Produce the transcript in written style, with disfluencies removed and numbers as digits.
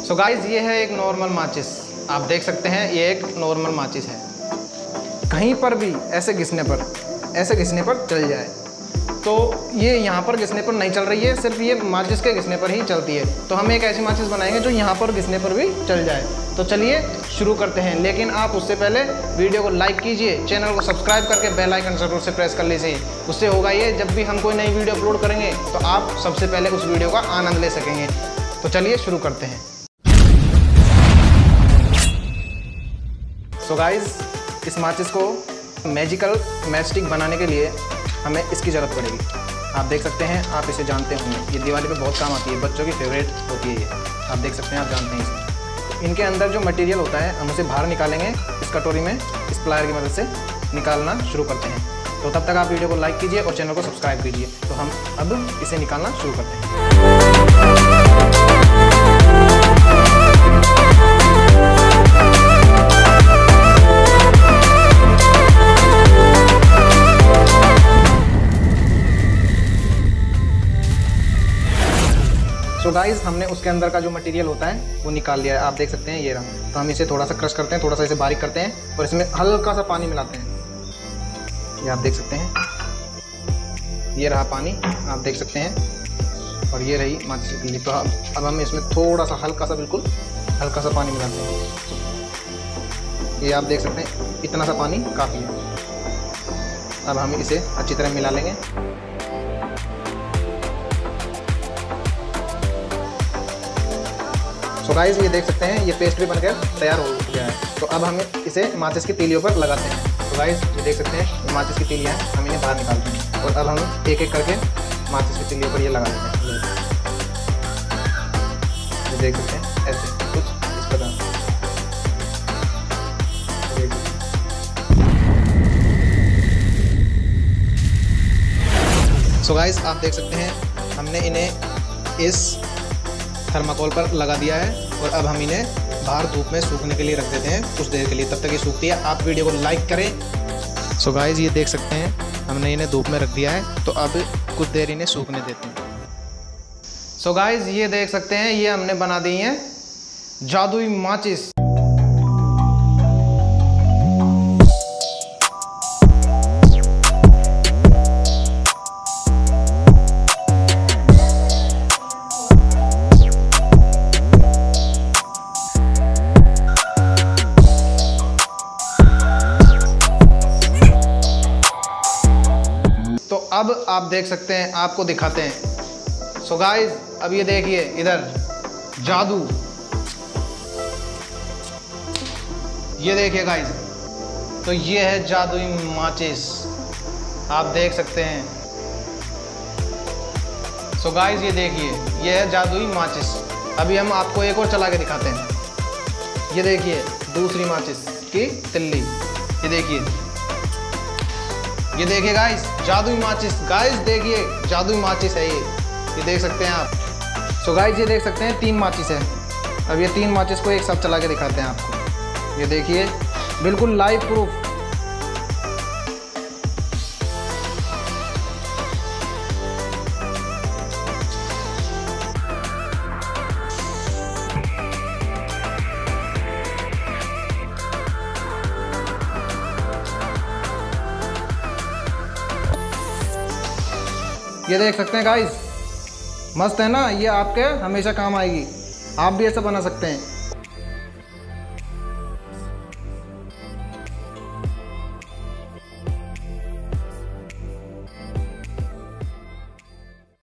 So guys ये है एक नॉर्मल माचिस। आप देख सकते हैं ये एक नॉर्मल माचिस है। कहीं पर भी ऐसे घिसने पर चल जाए, तो ये यहाँ पर घिसने पर नहीं चल रही है, सिर्फ ये माचिस के घिसने पर ही चलती है। तो हम एक ऐसी माचिस बनाएंगे जो यहाँ पर घिसने पर भी चल जाए। तो चलिए शुरू करते हैं, लेकिन आप उससे पहले वीडियो को लाइक कीजिए, चैनल को सब्सक्राइब करके बेल आइकन जरूर से प्रेस कर लीजिए। उससे होगा ये, जब भी हम कोई नई वीडियो अपलोड करेंगे तो आप सबसे पहले उस वीडियो का आनंद ले सकेंगे। तो चलिए शुरू करते हैं। सो गाइज, इस माचिस को मैजिकल मैचस्टिक बनाने के लिए हमें इसकी ज़रूरत पड़ेगी। आप देख सकते हैं, आप इसे जानते होंगे, ये दिवाली पे बहुत काम आती है, बच्चों की फेवरेट होती है ये। आप देख सकते हैं, आप जानते हैं इसे। तो इनके अंदर जो मटेरियल होता है हम उसे बाहर निकालेंगे इस कटोरी में, इस प्लायर की मदद से निकालना शुरू करते हैं। तो तब तक आप वीडियो को लाइक कीजिए और चैनल को सब्सक्राइब कीजिए। तो हम अब इसे निकालना शुरू करते हैं। तो गाइस, हमने उसके अंदर का जो मटेरियल होता है वो निकाल लिया है। आप देख सकते हैं ये रहा। तो हम इसे थोड़ा सा क्रश करते हैं, थोड़ा सा इसे बारीक करते हैं और इसमें हल्का सा पानी मिलाते हैं। ये आप देख सकते हैं, ये रहा पानी, आप देख सकते हैं। और ये रही माचिस की तीली। तो अब हम इसमें थोड़ा सा हल्का सा, बिल्कुल हल्का सा पानी मिलाते हैं। ये आप देख सकते हैं, इतना सा पानी काफ़ी है। अब हम इसे अच्छी तरह मिला लेंगे। तो गाइस, ये देख सकते हैं, ये पेस्ट भी बनकर तैयार हो गया है। तो अब हम इसे माचिस की तीलियों पर लगाते हैं। तो गाइस, ये देख सकते हैं, माचिस की तीलियाँ हैं, हम इन्हें बाहर निकालते हैं और अब हम एक एक करके माचिस की तीलियों पर ये लगा देते हैं। ये देख सकते हैं, ऐसे कुछ इस प्रकार। सो गाइस, आप देख सकते हैं, हमने इन्हें इस थर्माकोल पर लगा दिया है और अब हम इन्हें बाहर धूप में सूखने के लिए रख देते हैं कुछ देर के लिए, तब तक ये सूखती है। आप वीडियो को लाइक करें। सो गाइस, ये देख सकते हैं, हमने इन्हें धूप में रख दिया है। तो अब कुछ देर इन्हें सूखने देते हैं। सो गाइस, ये देख सकते हैं, ये हमने बना दी है जादुई माचिस। तो अब आप देख सकते हैं, आपको दिखाते हैं। सो गाइस, अब ये देखिए इधर जादू, ये देखिए गाइस, तो ये है जादुई माचिस, आप देख सकते हैं। सो गाइस, ये देखिए, ये है जादुई माचिस। अभी हम आपको एक और चला के दिखाते हैं। ये देखिए दूसरी माचिस की तिल्ली, ये देखिए गाइस, जादुई माचिस। गाइस देखिए, जादुई माचिस है ये देख सकते हैं आप। सो गाइस, ये देख सकते हैं, 3 माचिस है। अब ये 3 माचिस को एक साथ चला के दिखाते हैं आपको। ये देखिए, बिल्कुल लाइव प्रूफ। ये देख सकते हैं गाइस, मस्त है ना। ये आपके हमेशा काम आएगी, आप भी ऐसा बना सकते हैं।